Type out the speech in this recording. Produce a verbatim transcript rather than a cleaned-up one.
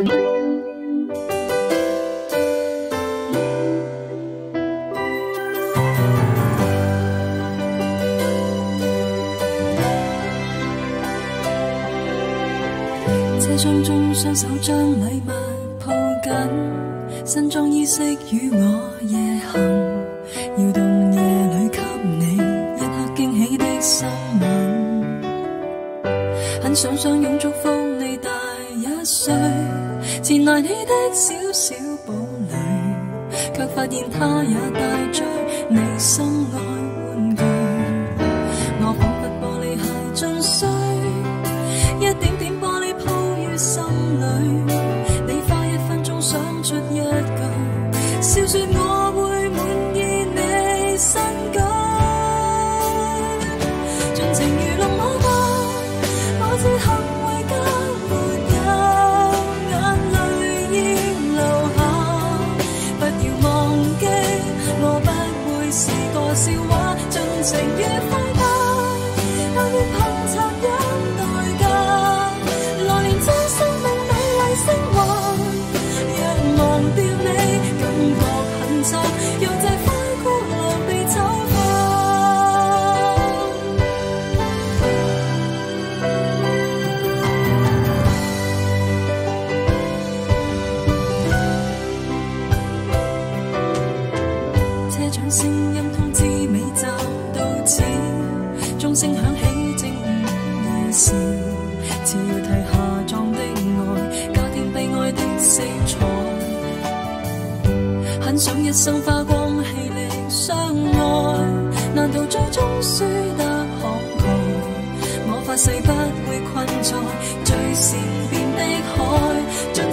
车厢中雙手將禮物抱緊，新裝衣飾與我夜行，搖動夜裏給你一刻驚喜的新聞。很想相擁祝福你大一歲，前來你的小小堡壘，卻發現他也帶着你心愛玩具。我彷彿玻璃鞋進水，一點點玻璃鋪於心裏，你花一分鐘想出一句，笑說我會滿意你新居，盡情愚弄我吧，我只肯為家沒有眼淚要流下，不要忘記我不會是個笑話，盡情愉快吧，但願憑殘忍代價，來年這生命美麗升華，若忘掉你感覺很差，讓這塊孤樓被醜化。車長聲音通知尾站到此，鐘聲響起正午夜時，只要提下葬的愛，家庭悲哀的色彩，很想一生花光氣力相愛，難道最終輸得慷慨？我發誓不會困在最善變的海。